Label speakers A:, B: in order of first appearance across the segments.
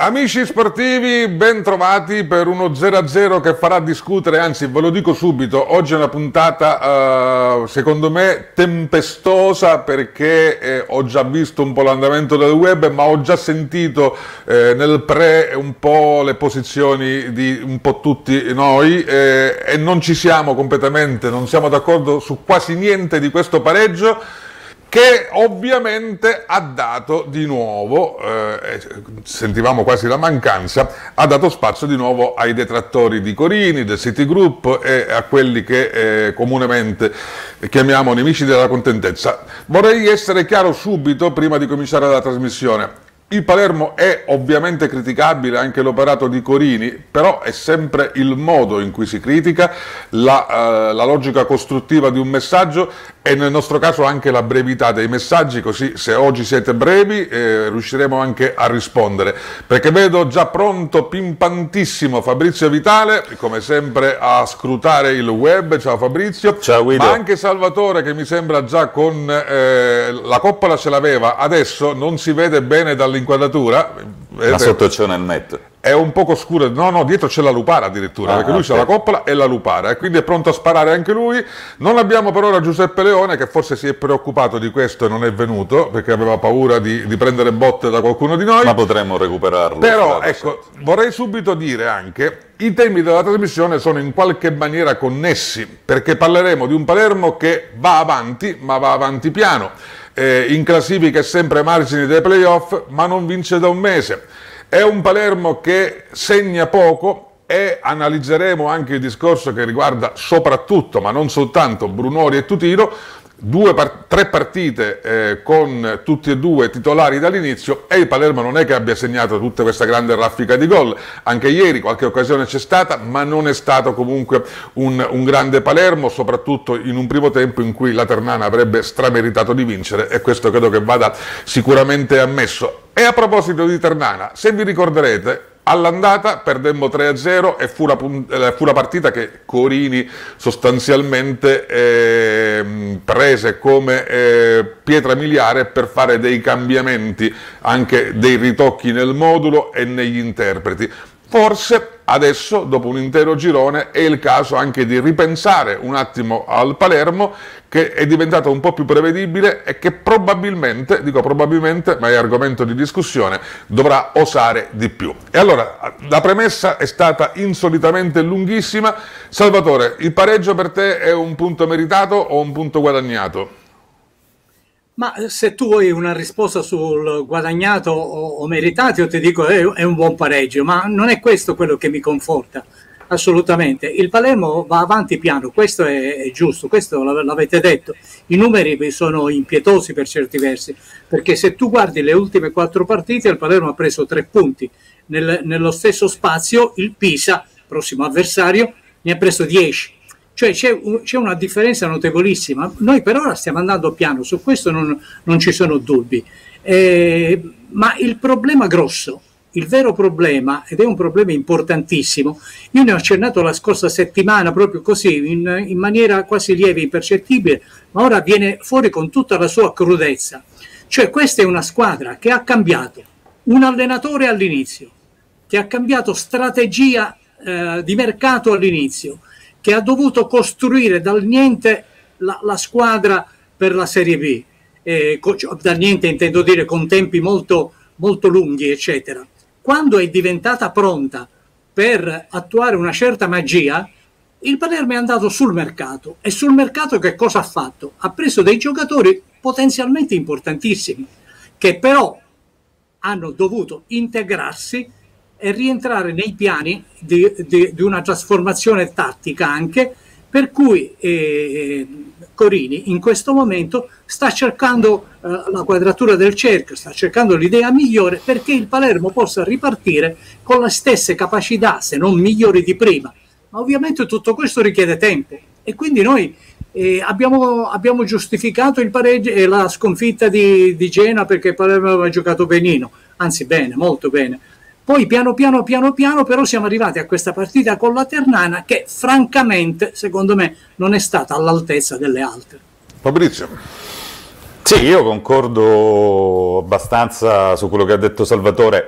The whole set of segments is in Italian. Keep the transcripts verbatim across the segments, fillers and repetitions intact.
A: Amici sportivi, ben trovati per uno zero a zero che farà discutere, anzi ve lo dico subito, oggi è una puntata uh, secondo me tempestosa perché eh, ho già visto un po' l'andamento del web, ma ho già sentito eh, nel pre un po' le posizioni di un po' tutti noi eh, e non ci siamo completamente, non siamo d'accordo su quasi niente di questo pareggio, che ovviamente ha dato di nuovo, eh, sentivamo quasi la mancanza, ha dato spazio di nuovo ai detrattori di Corini, del Citigroup e a quelli che eh, comunemente chiamiamo nemici della contentezza. Vorrei essere chiaro subito, prima di cominciare la trasmissione. Il Palermo è ovviamente criticabile, anche l'operato di Corini, però è sempre il modo in cui si critica, la, uh, la logica costruttiva di un messaggio e nel nostro caso anche la brevità dei messaggi, così se oggi siete brevi eh, riusciremo anche a rispondere. Perché vedo già pronto, pimpantissimo Fabrizio Vitale, come sempre a scrutare il web. Ciao Fabrizio.
B: Ciao Guido.
A: Ma anche Salvatore, che mi sembra già con eh, la coppola ce l'aveva, adesso non si vede bene dall'inquadratura.
B: Ma sotto c'è un elmetto.
A: È un poco scuro, no no, dietro c'è la lupara addirittura, ah, perché lui okay. c'ha la coppola e la lupara e quindi è pronto a sparare anche lui. Non abbiamo per ora Giuseppe Leone, che forse si è preoccupato di questo e non è venuto perché aveva paura di, di prendere botte da qualcuno di noi,
B: ma potremmo recuperarlo.
A: Però ecco, vorrei subito dire anche i temi della trasmissione sono in qualche maniera connessi, perché parleremo di un Palermo che va avanti, ma va avanti piano, eh, in classifica è sempre ai margini dei playoff, ma non vince da un mese. È un Palermo che segna poco e analizzeremo anche il discorso che riguarda soprattutto, ma non soltanto, Brunori e Tutino, due par- tre partite eh, con tutti e due titolari dall'inizio e il Palermo non è che abbia segnato tutta questa grande raffica di gol. Anche ieri qualche occasione c'è stata, ma non è stato comunque un, un grande Palermo, soprattutto in un primo tempo in cui la Ternana avrebbe strameritato di vincere e questo credo che vada sicuramente ammesso. E a proposito di Ternana, se vi ricorderete, all'andata perdemmo tre a zero e fu la, fu la partita che Corini sostanzialmente eh, prese come eh, pietra miliare per fare dei cambiamenti, anche dei ritocchi nel modulo e negli interpreti. Forse adesso, dopo un intero girone, è il caso anche di ripensare un attimo al Palermo, che è diventato un po' più prevedibile e che probabilmente, dico probabilmente, ma è argomento di discussione, dovrà osare di più. E allora, la premessa è stata insolitamente lunghissima. Salvatore, il pareggio per te è un punto meritato o un punto guadagnato?
C: Ma se tu vuoi una risposta sul guadagnato o, o meritato, io ti dico è, è un buon pareggio, ma non è questo quello che mi conforta, assolutamente. Il Palermo va avanti piano, questo è, è giusto, questo l'avete detto. I numeri sono impietosi per certi versi, perché se tu guardi le ultime quattro partite, il Palermo ha preso tre punti. Nel, nello stesso spazio il Pisa, prossimo avversario, ne ha preso dieci. Cioè c'è, un, c'è una differenza notevolissima. Noi per ora stiamo andando piano, su questo non, non ci sono dubbi. Eh, ma il problema grosso, il vero problema, ed è un problema importantissimo, io ne ho accennato la scorsa settimana proprio così, in, in maniera quasi lieve, impercettibile, ma ora viene fuori con tutta la sua crudezza. Cioè questa è una squadra che ha cambiato un allenatore all'inizio, che ha cambiato strategia eh, di mercato all'inizio, che ha dovuto costruire dal niente la, la squadra per la Serie B, eh, dal niente intendo dire con tempi molto, molto lunghi, eccetera. Quando è diventata pronta per attuare una certa magia, il Palermo è andato sul mercato. E sul mercato che cosa ha fatto? Ha preso dei giocatori potenzialmente importantissimi, che però hanno dovuto integrarsi e rientrare nei piani di, di, di una trasformazione tattica anche, per cui eh, Corini in questo momento sta cercando eh, la quadratura del cerchio, sta cercando l'idea migliore perché il Palermo possa ripartire con le stesse capacità, se non migliori di prima. Ma ovviamente tutto questo richiede tempo e quindi noi eh, abbiamo, abbiamo giustificato il pareggio e la sconfitta di, di Genoa perché il Palermo aveva giocato benino, anzi bene, molto bene. Poi piano piano piano piano però siamo arrivati a questa partita con la Ternana che francamente secondo me non è stata all'altezza delle altre.
A: Fabrizio.
B: Sì, io concordo abbastanza su quello che ha detto Salvatore.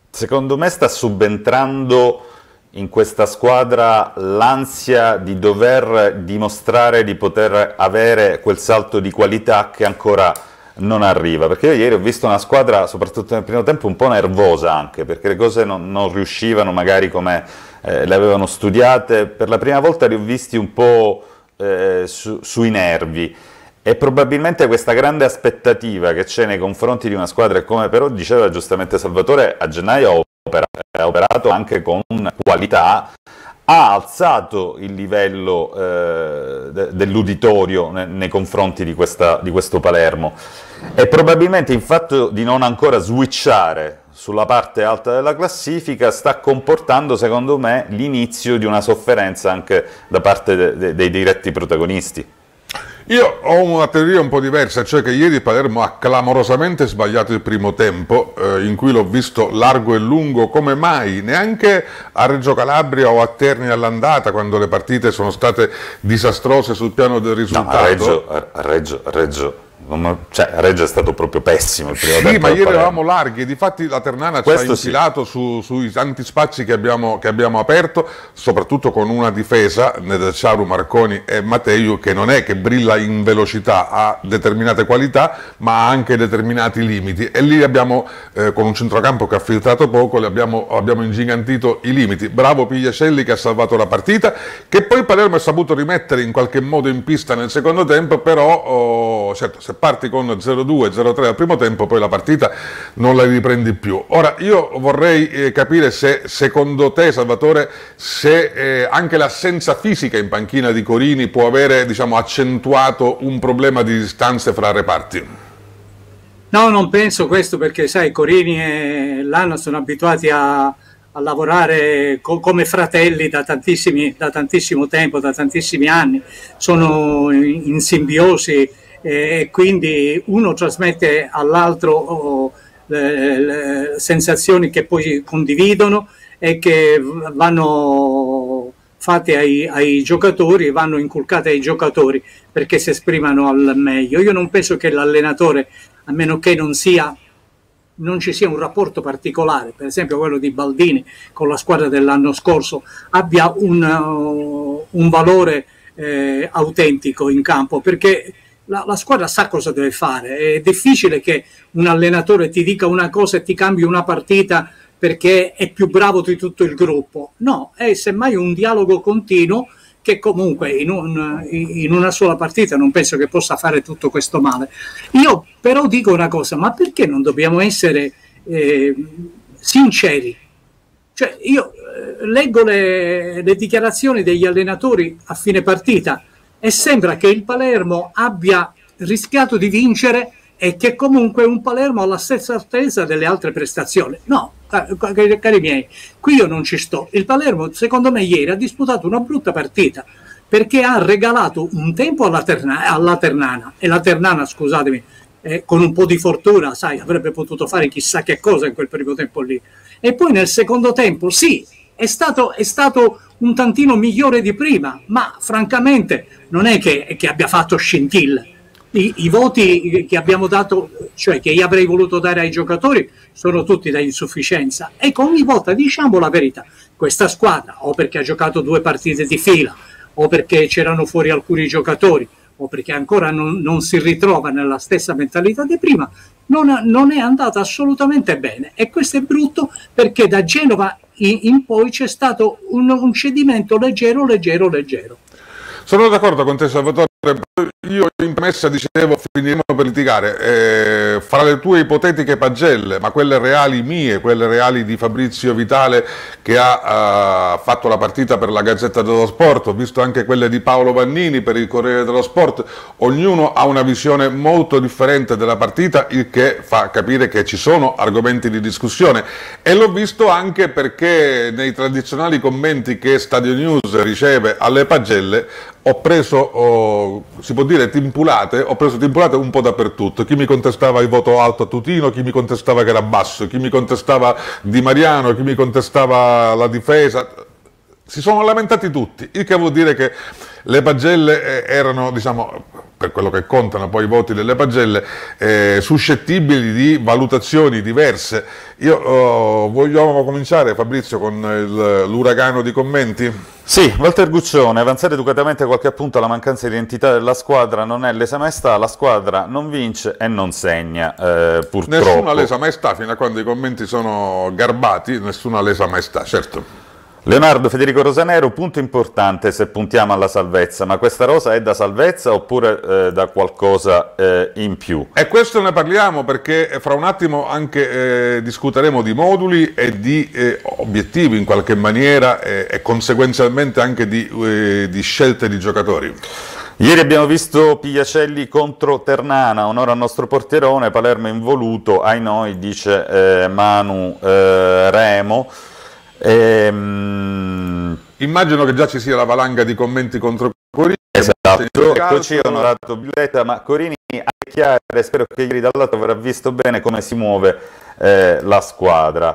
B: Secondo me sta subentrando in questa squadra l'ansia di dover dimostrare di poter avere quel salto di qualità che ancora non arriva, perché io ieri ho visto una squadra, soprattutto nel primo tempo, un po' nervosa anche, perché le cose non, non riuscivano magari come eh, le avevano studiate. Per la prima volta li ho visti un po' eh, su, sui nervi, e probabilmente questa grande aspettativa che c'è nei confronti di una squadra, come però diceva giustamente Salvatore, a gennaio ha operato, ha operato anche con qualità, ha alzato il livello eh, de, dell'uditorio ne, nei confronti di, questa, di questo Palermo, e probabilmente il fatto di non ancora switchare sulla parte alta della classifica sta comportando, secondo me, l'inizio di una sofferenza anche da parte de, de, dei diretti protagonisti.
A: Io ho una teoria un po' diversa, cioè che ieri Palermo ha clamorosamente sbagliato il primo tempo, eh, in cui l'ho visto largo e lungo come mai, neanche a Reggio Calabria o a Terni all'andata, quando le partite sono state disastrose sul piano del risultato.
B: No, a Reggio, a Reggio, a Reggio. Cioè, a Reggio è stato proprio pessimo il primo
A: sì,
B: tempo.
A: Ma ieri eravamo larghi, e difatti la Ternana ci ha infilato
B: sì.
A: su, sui tanti spazi che abbiamo, che abbiamo aperto, soprattutto con una difesa, Nedelciaru, Marconi e Matteiu, che non è che brilla in velocità, ha determinate qualità, ma ha anche determinati limiti, e lì abbiamo, eh, con un centrocampo che ha filtrato poco, le abbiamo, abbiamo ingigantito i limiti. Bravo Pigliacelli che ha salvato la partita, che poi Palermo ha saputo rimettere in qualche modo in pista nel secondo tempo, però oh, certo, se parti con zero due zero tre al primo tempo, poi la partita non la riprendi più. Ora, io vorrei eh, capire se, secondo te, Salvatore, se eh, anche l'assenza fisica in panchina di Corini può avere, diciamo, accentuato un problema di distanze fra reparti.
C: No, non penso questo, perché sai, Corini e Lana sono abituati a, a lavorare co come fratelli da, tantissimi, da tantissimo tempo, da tantissimi anni, sono in, in simbiosi, e quindi uno trasmette all'altro oh, le, le sensazioni che poi condividono e che vanno fatte ai, ai giocatori, vanno inculcate ai giocatori perché si esprimano al meglio. Io non penso che l'allenatore, a meno che non sia non ci sia un rapporto particolare, per esempio quello di Baldini con la squadra dell'anno scorso, abbia un, uh, un valore eh, autentico in campo, perché La, la squadra sa cosa deve fare. È difficile che un allenatore ti dica una cosa e ti cambi una partita perché è più bravo di tutto il gruppo. No, è semmai un dialogo continuo che comunque in, un, in una sola partita non penso che possa fare tutto questo male. Io però dico una cosa, ma perché non dobbiamo essere eh, sinceri? Cioè, io eh, leggo le, le dichiarazioni degli allenatori a fine partita e sembra che il Palermo abbia rischiato di vincere e che comunque un Palermo ha la stessa altezza delle altre prestazioni. No, cari, cari miei, qui io non ci sto. Il Palermo, secondo me, ieri ha disputato una brutta partita perché ha regalato un tempo alla, Terna, alla Ternana, e la Ternana, scusatemi, eh, con un po' di fortuna, sai, avrebbe potuto fare chissà che cosa in quel primo tempo lì. E poi nel secondo tempo, sì, è stato, è stato un tantino migliore di prima, ma francamente non è che, che abbia fatto scintille. I, I voti che abbiamo dato, cioè che io avrei voluto dare ai giocatori, sono tutti da insufficienza. E ogni volta diciamo la verità, questa squadra, o perché ha giocato due partite di fila, o perché c'erano fuori alcuni giocatori, o perché ancora non, non si ritrova nella stessa mentalità di prima, non, non è andata assolutamente bene. E questo è brutto, perché da Genova in, in poi c'è stato un, un cedimento leggero, leggero, leggero.
A: Sono d'accordo con te, Salvatore. Io in premessa dicevo finiremo per litigare eh, fra le tue ipotetiche pagelle, ma quelle reali mie, quelle reali di Fabrizio Vitale che ha uh, fatto la partita per la Gazzetta dello Sport, ho visto anche quelle di Paolo Vannini per il Corriere dello Sport. Ognuno ha una visione molto differente della partita, il che fa capire che ci sono argomenti di discussione, e l'ho visto anche perché nei tradizionali commenti che Stadio News riceve alle pagelle ho preso, oh, si può dire, timpulate, ho preso timpulate un po' dappertutto. Chi mi contestava il voto alto a Tutino, chi mi contestava che era basso, chi mi contestava Di Mariano, chi mi contestava la difesa. Si sono lamentati tutti, il che vuol dire che le pagelle erano, diciamo, per quello che contano poi i voti delle pagelle, eh, suscettibili di valutazioni diverse. Io oh, vogliamo cominciare, Fabrizio, con l'uragano di commenti?
B: Sì, Walter Guccione, avanzare educatamente qualche appunto alla mancanza di identità della squadra non è lesa maestà, la squadra non vince e non segna, eh, purtroppo.
A: Nessuna lesa maestà, fino a quando i commenti sono garbati, nessuna lesa maestà, certo.
B: Leonardo Federico Rosanero, punto importante se puntiamo alla salvezza, ma questa rosa è da salvezza oppure eh, da qualcosa eh, in più?
A: E questo ne parliamo perché fra un attimo anche eh, discuteremo di moduli e di eh, obiettivi in qualche maniera eh, e conseguenzialmente anche di, eh, di scelte di giocatori.
B: Ieri abbiamo visto Pigliacelli contro Ternana, onore al nostro portierone, Palermo involuto, ai noi, dice eh, Manu eh, Remo. Ehm...
A: Immagino che già ci sia la valanga di commenti contro Corini.
B: Esatto, eccoci onorato Billetta, ma Corini è chiaro e spero che ieri dall'altro avrà visto bene come si muove eh, la squadra.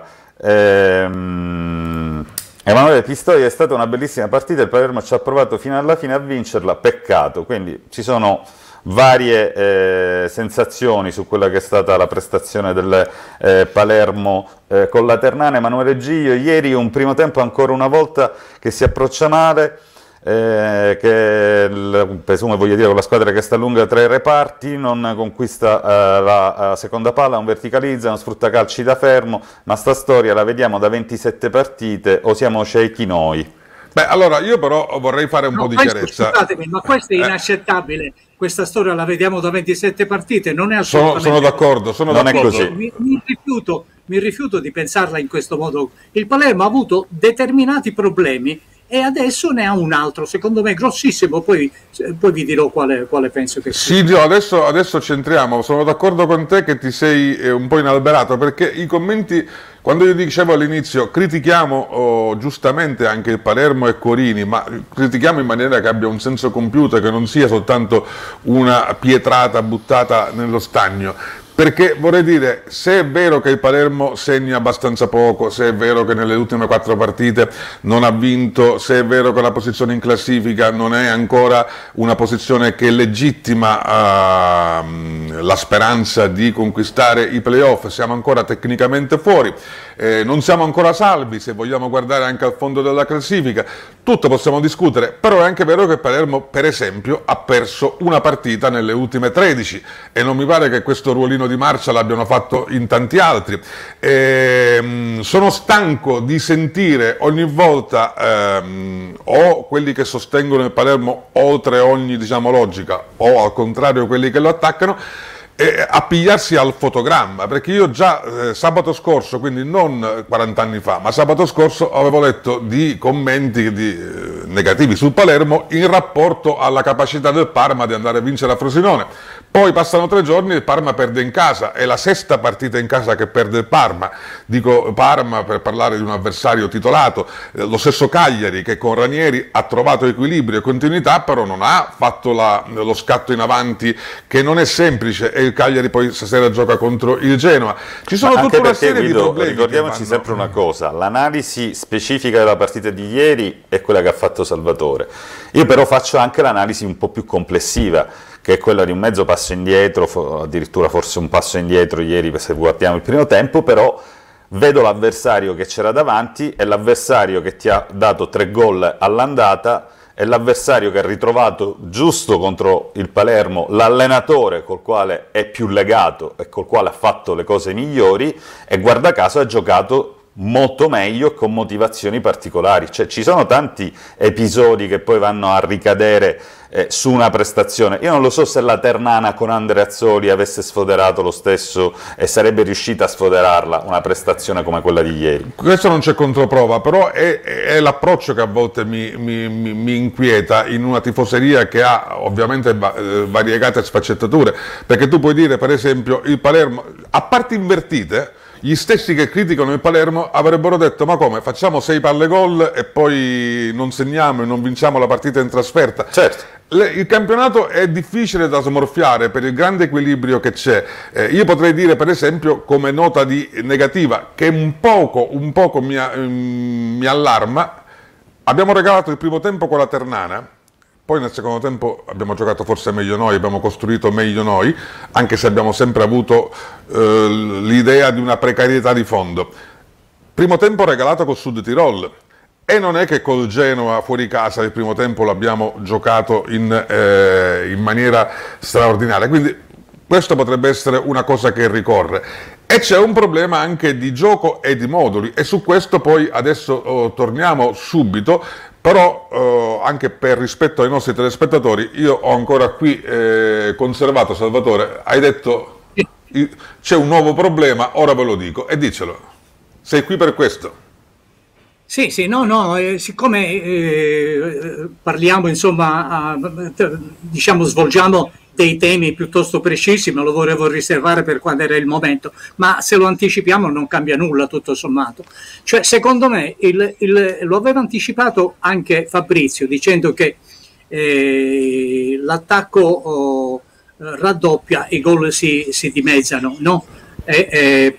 B: Ehm... Emanuele Pistoia, è stata una bellissima partita, il Palermo ci ha provato fino alla fine a vincerla, peccato, quindi ci sono varie eh, sensazioni su quella che è stata la prestazione del eh, Palermo eh, con la Ternana. Emanuele Giglio, ieri un primo tempo ancora una volta che si approccia male, eh, che il, presumo voglia dire con la squadra che sta lunga tra i reparti, non conquista eh, la, la seconda palla, non verticalizza, non sfrutta calci da fermo, ma sta storia la vediamo da ventisette partite o siamo ciechi noi?
A: Beh, allora io però vorrei fare un
C: no,
A: po' di
C: questo,
A: chiarezza.
C: Scusatemi, ma questo è inaccettabile. Questa storia la vediamo da ventisette partite, non è assolutamente...
A: Sono, sono d'accordo, sono
B: non
A: d'accordo.
B: è così.
C: Mi, mi, rifiuto, mi rifiuto di pensarla in questo modo. Il Palermo ha avuto determinati problemi e adesso ne ha un altro, secondo me grossissimo, poi, poi vi dirò quale, quale penso che sia.
A: Sì, Gio, adesso, adesso centriamo, sono d'accordo con te che ti sei eh, un po' inalberato, perché i commenti, quando io dicevo all'inizio, critichiamo oh, giustamente anche il Palermo e Corini, ma critichiamo in maniera che abbia un senso compiuto, che non sia soltanto una pietrata buttata nello stagno. Perché vorrei dire, se è vero che il Palermo segna abbastanza poco, se è vero che nelle ultime quattro partite non ha vinto, se è vero che la posizione in classifica non è ancora una posizione che legittima uh, la speranza di conquistare i playoff, siamo ancora tecnicamente fuori, eh, non siamo ancora salvi se vogliamo guardare anche al fondo della classifica, tutto possiamo discutere, però è anche vero che Palermo per esempio ha perso una partita nelle ultime tredici e non mi pare che questo ruolino di marcia l'abbiano fatto in tanti altri. Eh, sono stanco di sentire ogni volta ehm, o quelli che sostengono il Palermo oltre ogni diciamo, logica o al contrario quelli che lo attaccano e appigliarsi al fotogramma, perché io già eh, sabato scorso, quindi non quaranta anni fa, ma sabato scorso avevo letto di commenti di, eh, negativi sul Palermo in rapporto alla capacità del Parma di andare a vincere a Frosinone. Poi passano tre giorni e il Parma perde in casa, è la sesta partita in casa che perde il Parma, dico Parma per parlare di un avversario titolato, eh, lo stesso Cagliari che con Ranieri ha trovato equilibrio e continuità, però non ha fatto la, lo scatto in avanti che non è semplice e il Cagliari poi stasera gioca contro il Genoa. Ci sono tutta una serie
B: Guido,
A: di problemi.
B: Ricordiamoci sempre una cosa, l'analisi specifica della partita di ieri è quella che ha fatto Salvatore. Io però faccio anche l'analisi un po' più complessiva, che è quella di un mezzo passo indietro, addirittura forse un passo indietro ieri se guardiamo il primo tempo, però vedo l'avversario che c'era davanti e l'avversario che ti ha dato tre gol all'andata è l'avversario che ha ritrovato giusto contro il Palermo l'allenatore col quale è più legato e col quale ha fatto le cose migliori e guarda caso ha giocato molto meglio con motivazioni particolari, cioè ci sono tanti episodi che poi vanno a ricadere eh, su una prestazione. Io non lo so se la Ternana con Andreazzoli avesse sfoderato lo stesso e sarebbe riuscita a sfoderarla una prestazione come quella di ieri.
A: Questo non c'è controprova, però è, è l'approccio che a volte mi, mi, mi, mi inquieta in una tifoseria che ha ovviamente va, eh, variegate sfaccettature, perché tu puoi dire per esempio il Palermo, a parti invertite, gli stessi che criticano il Palermo avrebbero detto ma come, facciamo sei palle gol e poi non segniamo e non vinciamo la partita in trasferta.
B: Certo.
A: Le, il campionato è difficile da smorfiare per il grande equilibrio che c'è. Eh, io potrei dire per esempio come nota di negativa che un poco, un poco mi, mi allarma, abbiamo regalato il primo tempo con la Ternana Poi nel secondo tempo abbiamo giocato forse meglio noi, abbiamo costruito meglio noi, anche se abbiamo sempre avuto eh, l'idea di una precarietà di fondo. Primo tempo regalato col Sud Tirol, e non è che col Genoa fuori casa il primo tempo l'abbiamo giocato in, eh, in maniera straordinaria, quindi questo potrebbe essere una cosa che ricorre. E c'è un problema anche di gioco e di moduli, e su questo poi adesso oh, torniamo subito, però oh, anche per rispetto ai nostri telespettatori, io ho ancora qui eh, conservato, Salvatore, hai detto c'è un nuovo problema, ora ve lo dico, e dicelo, sei qui per questo.
C: Sì, sì, no, no, eh, siccome eh, parliamo, insomma, a, diciamo, svolgiamo dei temi piuttosto precisi, me lo volevo riservare per quando era il momento, ma se lo anticipiamo non cambia nulla tutto sommato. Cioè, secondo me, il, il, lo aveva anticipato anche Fabrizio, dicendo che eh, l'attacco oh, raddoppia, i gol si, si dimezzano, no? E, eh,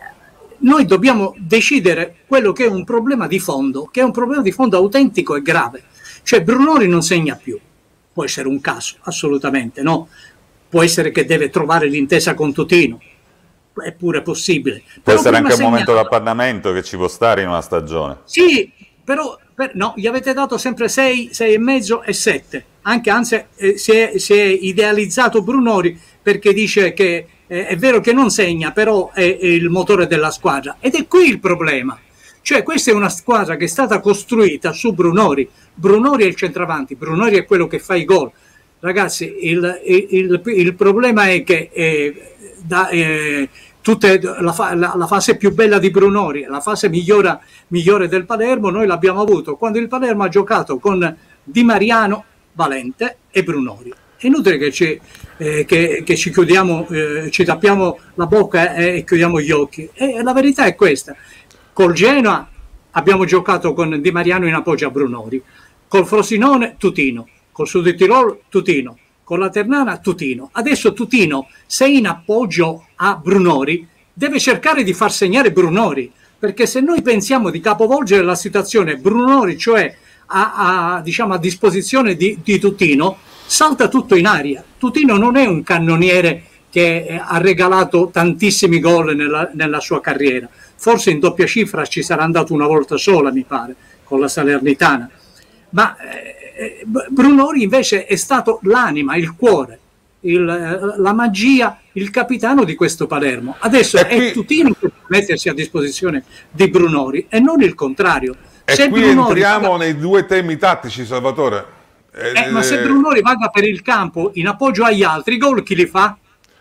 C: noi dobbiamo decidere quello che è un problema di fondo, che è un problema di fondo autentico e grave. Cioè Brunori non segna più, può essere un caso, assolutamente, no? Può essere che deve trovare l'intesa con Tutino, è pure possibile.
B: Può
C: però
B: essere anche un
C: segnala...
B: momento d'appannamento che ci può stare in una stagione.
C: Sì, però per... no, gli avete dato sempre sei, sei e mezzo e sette. Anche, anzi, eh, si, è, si è idealizzato Brunori perché dice che eh, è vero che non segna, però è, è il motore della squadra. Ed è qui il problema. Cioè questa è una squadra che è stata costruita su Brunori. Brunori è il centravanti, Brunori è quello che fa i gol. Ragazzi, il, il, il, il problema è che eh, da, eh, tutte, la, fa, la, la fase più bella di Brunori, la fase migliora, migliore del Palermo, noi l'abbiamo avuto quando il Palermo ha giocato con Di Mariano, Valente e Brunori. È inutile che ci, eh, che, che ci chiudiamo, eh, ci tappiamo la bocca e, e chiudiamo gli occhi. E la verità è questa. Col Genoa abbiamo giocato con Di Mariano in appoggio a Brunori, col Frosinone Tutino, col Sud Tirol Tutino, con la Ternana Tutino. Adesso Tutino, se in appoggio a Brunori, deve cercare di far segnare Brunori, perché se noi pensiamo di capovolgere la situazione Brunori, cioè a, a, diciamo, a disposizione di, di Tutino, salta tutto in aria. Tutino non è un cannoniere che eh, ha regalato tantissimi gol nella, nella sua carriera. Forse in doppia cifra ci sarà andato una volta sola, mi pare, con la Salernitana. Ma eh, Brunori invece è stato l'anima, il cuore, il, la magia, il capitano di questo Palermo. Adesso e è qui... Tutino che deve mettersi a disposizione di Brunori e non il contrario.
A: E
C: se
A: qui
C: Brunori
A: entriamo
C: vada...
A: nei due temi tattici, Salvatore.
C: Eh, eh, ma se Brunori vada per il campo in appoggio agli altri, gol chi li fa?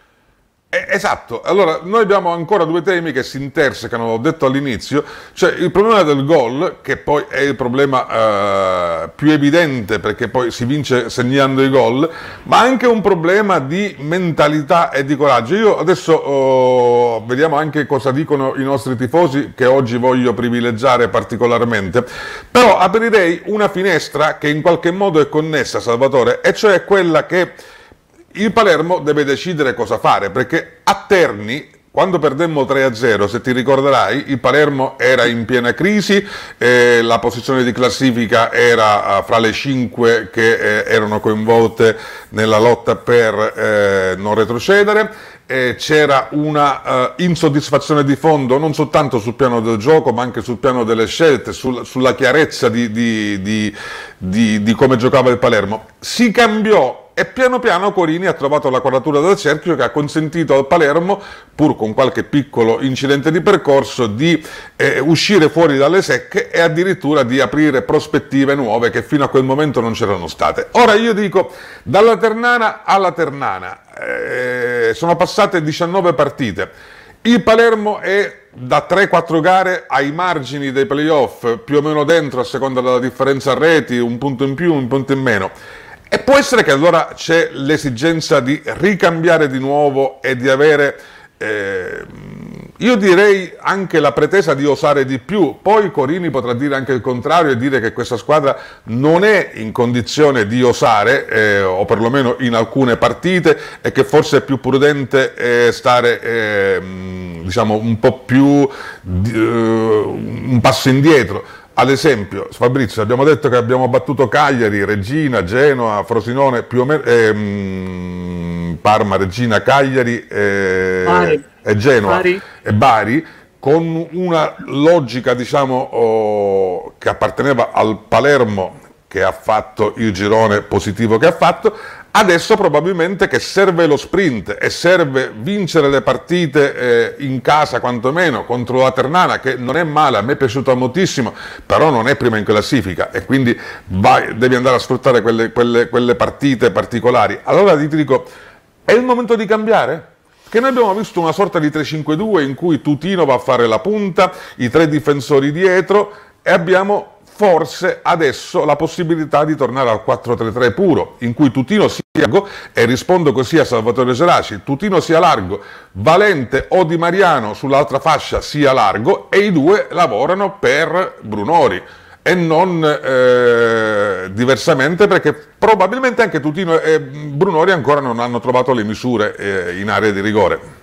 A: Esatto, allora noi abbiamo ancora due temi che si intersecano, l'ho detto all'inizio, cioè il problema del gol, che poi è il problema eh, più evidente perché poi si vince segnando i gol, ma anche un problema di mentalità e di coraggio. Io adesso oh, vediamo anche cosa dicono i nostri tifosi, che oggi voglio privilegiare particolarmente, però aprirei una finestra che in qualche modo è connessa, Salvatore, e cioè quella che il Palermo deve decidere cosa fare, perché a Terni, quando perdemmo tre a zero, se ti ricorderai, il Palermo era in piena crisi, eh, la posizione di classifica era uh, fra le cinque che eh, erano coinvolte nella lotta per eh, non retrocedere, eh, c'era una uh, insoddisfazione di fondo non soltanto sul piano del gioco ma anche sul piano delle scelte, sul, sulla chiarezza di, di, di, di, di come giocava il Palermo. Si cambiò e piano piano Corini ha trovato la quadratura del cerchio che ha consentito al Palermo, pur con qualche piccolo incidente di percorso, di eh, uscire fuori dalle secche e addirittura di aprire prospettive nuove che fino a quel momento non c'erano state. Ora io dico, dalla Ternana alla Ternana, eh, sono passate diciannove partite, il Palermo è da tre quattro gare ai margini dei playoff, più o meno dentro a seconda della differenza a reti, un punto in più, un punto in meno. E può essere che allora c'è l'esigenza di ricambiare di nuovo e di avere, eh, io direi anche la pretesa di osare di più. Poi Corini potrà dire anche il contrario e dire che questa squadra non è in condizione di osare, eh, o perlomeno in alcune partite, e che forse è più prudente eh, stare eh, diciamo un po' più, eh, un passo indietro. Ad esempio, Fabrizio, abbiamo detto che abbiamo battuto Cagliari, Reggina, Genoa, Frosinone, più o meno, ehm, Parma, Reggina, Cagliari eh,
C: Bari.
A: e Genoa
C: Bari.
A: e Bari, con una logica, diciamo, oh, che apparteneva al Palermo, che ha fatto il girone positivo che ha fatto. Adesso probabilmente che serve lo sprint e serve vincere le partite eh, in casa quantomeno contro la Ternana, che non è male, a me è piaciuta moltissimo, però non è prima in classifica e quindi vai, devi andare a sfruttare quelle, quelle, quelle partite particolari. Allora ti dico, è il momento di cambiare? Che noi abbiamo visto una sorta di tre cinque due in cui Tutino va a fare la punta, i tre difensori dietro, e abbiamo forse adesso la possibilità di tornare al quattro tre tre puro, in cui Tutino sia largo, e rispondo così a Salvatore Geraci, Tutino sia largo, Valente o Di Mariano sull'altra fascia sia largo, e i due lavorano per Brunori e non eh, diversamente, perché probabilmente anche Tutino e Brunori ancora non hanno trovato le misure eh, in area di rigore.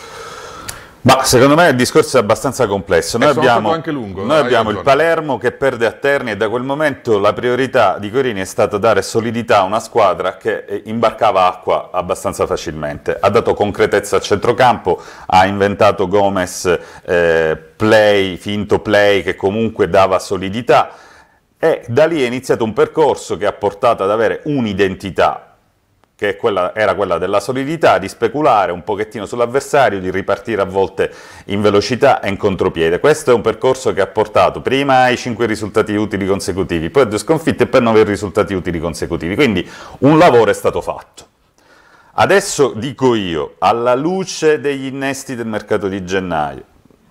B: Ma secondo me il discorso è abbastanza complesso. Noi abbiamo,
A: anche lungo,
B: noi abbiamo il Palermo che perde a Terni, e da quel momento la priorità di Corini è stata dare solidità a una squadra che imbarcava acqua abbastanza facilmente. Ha dato concretezza al centrocampo, ha inventato Gomez eh, play, finto play, che comunque dava solidità, e da lì è iniziato un percorso che ha portato ad avere un'identità, che quella, era quella della solidità, di speculare un pochettino sull'avversario, di ripartire a volte in velocità e in contropiede. Questo è un percorso che ha portato prima ai cinque risultati utili consecutivi, poi a due sconfitte e poi a nove risultati utili consecutivi, quindi un lavoro è stato fatto. Adesso dico io, alla luce degli innesti del mercato di gennaio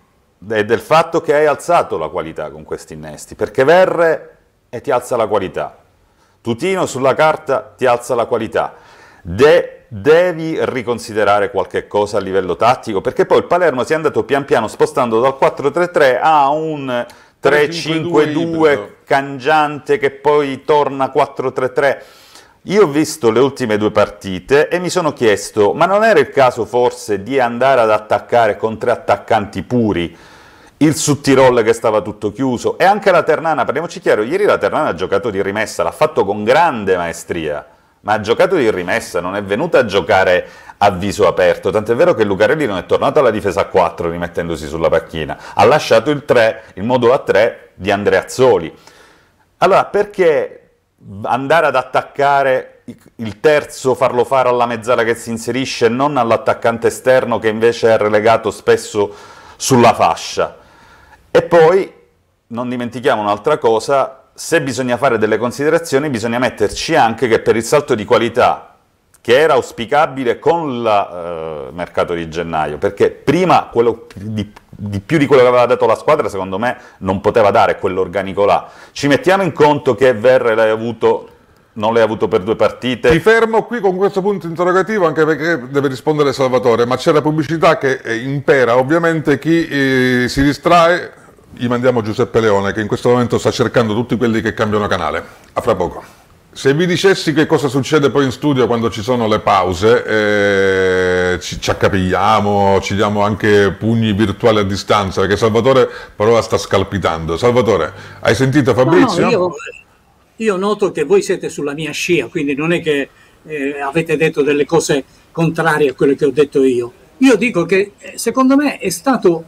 B: e del fatto che hai alzato la qualità con questi innesti, perché Verre e ti alza la qualità, Tutino sulla carta ti alza la qualità, De, devi riconsiderare qualche cosa a livello tattico, perché poi il Palermo si è andato pian piano spostando dal quattro tre tre a un tre cinque due cangiante, che poi torna quattro tre tre. Io ho visto le ultime due partite e mi sono chiesto, ma non era il caso forse di andare ad attaccare con tre attaccanti puri il Sudtirol, che stava tutto chiuso, e anche la Ternana? Parliamoci chiaro, ieri la Ternana ha giocato di rimessa, l'ha fatto con grande maestria, ma ha giocato di rimessa, non è venuta a giocare a viso aperto, tant'è vero che Lucarelli non è tornato alla difesa a quattro rimettendosi sulla panchina, ha lasciato il tre, il modulo a tre di Andreazzoli. Allora, perché andare ad attaccare il terzo, farlo fare alla mezzala che si inserisce, e non all'attaccante esterno che invece è relegato spesso sulla fascia? E poi non dimentichiamo un'altra cosa: se bisogna fare delle considerazioni bisogna metterci anche che per il salto di qualità che era auspicabile con il eh, mercato di gennaio, perché prima quello di, di più di quello che aveva dato la squadra secondo me non poteva dare quell'organico là. Ci mettiamo in conto che Verre l'hai avuto, non l'hai avuto per due partite.
A: Ti fermo qui con questo punto interrogativo, anche perché deve rispondere Salvatore, ma c'è la pubblicità che impera, ovviamente chi eh, si distrae gli mandiamo Giuseppe Leone, che in questo momento sta cercando tutti quelli che cambiano canale. A fra poco. Se vi dicessi che cosa succede poi in studio quando ci sono le pause, eh, ci, ci accapigliamo, ci diamo anche pugni virtuali a distanza, perché Salvatore però la sta scalpitando. Salvatore, hai sentito Fabrizio?
C: No, no, io, io noto che voi siete sulla mia scia, quindi non è che eh, avete detto delle cose contrarie a quelle che ho detto io. Io dico che secondo me è stato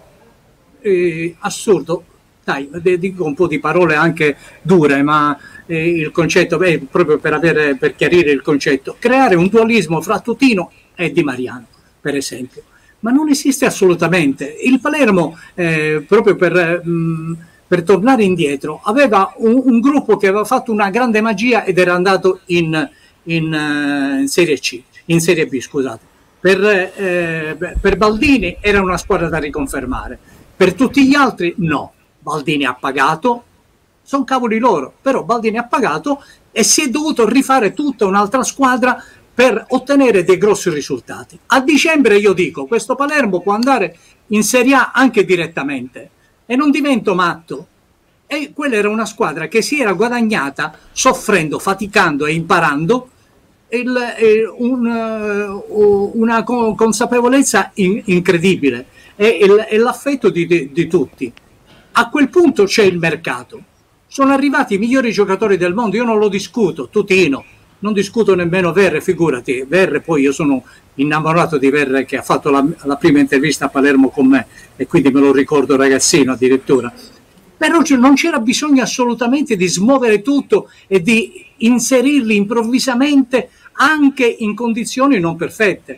C: eh, assurdo, dai, dico un po' di parole anche dure, ma eh, il concetto, beh, proprio per, avere, per chiarire il concetto, creare un dualismo fra Tutino e Di Mariano, per esempio. Ma non esiste assolutamente. Il Palermo, eh, proprio per, mh, per tornare indietro, aveva un, un gruppo che aveva fatto una grande magia ed era andato in, in, uh, in Serie C, in Serie B, scusate. Per, eh, per Baldini era una squadra da riconfermare, per tutti gli altri no. Baldini ha pagato, sono cavoli loro, però Baldini ha pagato e si è dovuto rifare tutta un'altra squadra per ottenere dei grossi risultati. A dicembre io dico, questo Palermo può andare in Serie A anche direttamente, e non divento matto. E quella era una squadra che si era guadagnata soffrendo, faticando e imparando il, eh, un, uh, una consapevolezza in, incredibile e, e l'affetto di, di, di tutti. A quel punto c'è il mercato. sono arrivati i migliori giocatori del mondo, io non lo discuto, Tutino, non discuto nemmeno Verre, figurati, Verre, poi io sono innamorato di Verre che ha fatto la, la prima intervista a Palermo con me e quindi me lo ricordo ragazzino addirittura, però non c'era bisogno assolutamente di smuovere tutto e di inserirli improvvisamente anche in condizioni non perfette.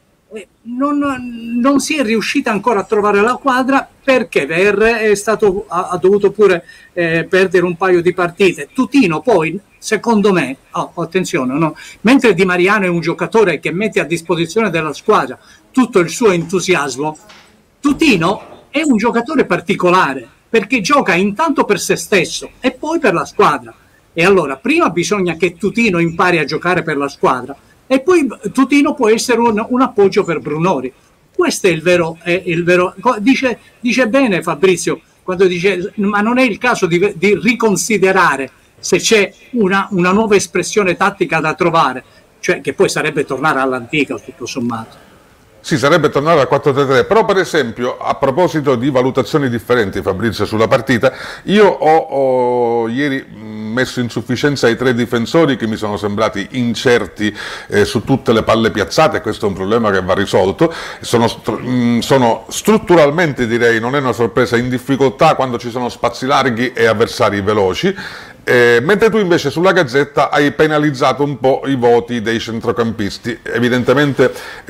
C: Non, non si è riuscita ancora a trovare la quadra perché Verre è stato, ha, ha dovuto pure eh, perdere un paio di partite. Tutino poi, secondo me, oh, attenzione, no? Mentre Di Mariano è un giocatore che mette a disposizione della squadra tutto il suo entusiasmo, Tutino è un giocatore particolare perché gioca intanto per se stesso e poi per la squadra. E allora prima bisogna che Tutino impari a giocare per la squadra e poi Tutino può essere un, un appoggio per Brunori. Questo è il vero, è il vero dice, dice bene Fabrizio quando dice ma non è il caso di, di riconsiderare se c'è una, una nuova espressione tattica da trovare, cioè che poi sarebbe tornare all'antica tutto sommato.
A: Sì, sarebbe tornare al quattro tre tre, però per esempio a proposito di valutazioni differenti Fabrizio sulla partita, io ho, ho ieri messo in sufficienza i tre difensori che mi sono sembrati incerti eh, su tutte le palle piazzate, questo è un problema che va risolto, sono, sono strutturalmente direi, non è una sorpresa, in difficoltà quando ci sono spazi larghi e avversari veloci. Eh, mentre tu invece sulla Gazzetta hai penalizzato un po' i voti dei centrocampisti, evidentemente